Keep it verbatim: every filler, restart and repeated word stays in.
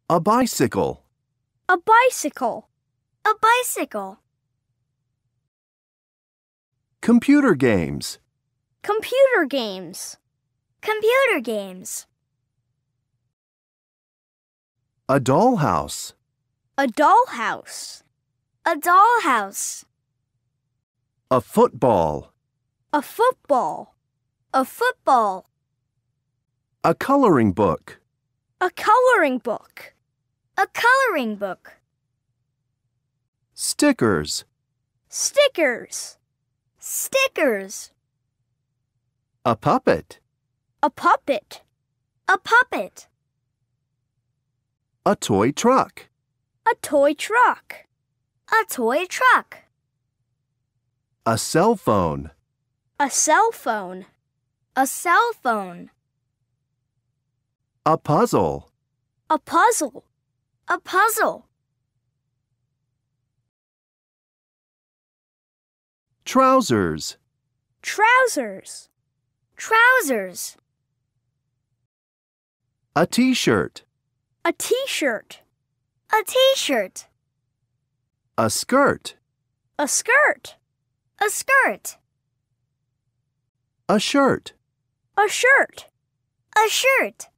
A bicycle. A bicycle. A bicycle. Computer games. Computer games. Computer games. A dollhouse. A dollhouse. A dollhouse. A football. A football. A football. A coloring book. A coloring book. A coloring book. Stickers. Stickers. Stickers. A puppet. A puppet. A puppet. A toy truck. A toy truck. A toy truck. A cell phone. A cell phone. A cell phone. A puzzle. A puzzle. A puzzle. Trousers. Trousers. Trousers. A t-shirt. A t-shirt. A t-shirt. A skirt. A skirt. A skirt. A shirt. A shirt. A shirt.